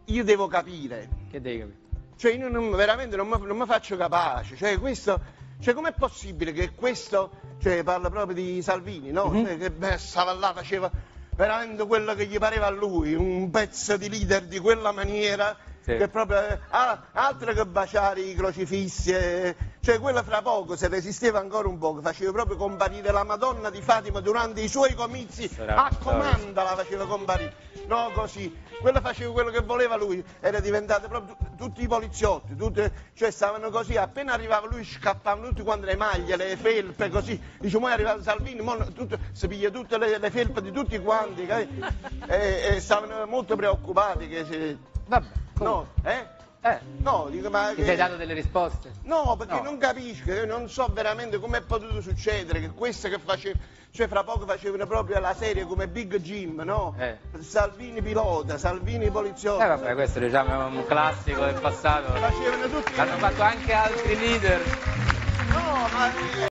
io devo capire. Che devi capire? Cioè io veramente non mi faccio capace, cioè questo, cioè com'è possibile che questo, cioè parla proprio di Salvini, no? Cioè, che stava là, faceva veramente quello che gli pareva a lui, un pezzo di leader di quella maniera, sì, che proprio, altro che baciare i crocifissi, cioè quello fra poco, se resisteva ancora un poco, faceva proprio comparire la Madonna di Fatima durante i suoi comizi, a comanda la faceva comparire, no così, quello faceva quello che voleva lui, era diventato proprio tutti i poliziotti, cioè stavano così, appena arrivava lui scappavano tutti quanti le maglie, le felpe, così, dice, mo è arrivato Salvini, si piglia tutte le felpe di tutti quanti, e stavano molto preoccupati che vabbè, no, no, dico, ma ti sei dato delle risposte? no, perché No. non capisco, io non so veramente come è potuto succedere che queste che facevano, cioè fra poco facevano proprio la serie come Big Jim, no? Salvini pilota, Salvini poliziotto. Vabbè, questo diciamo è un classico del passato. Facevano tutti. L'hanno fatto anche altri leader. No, ma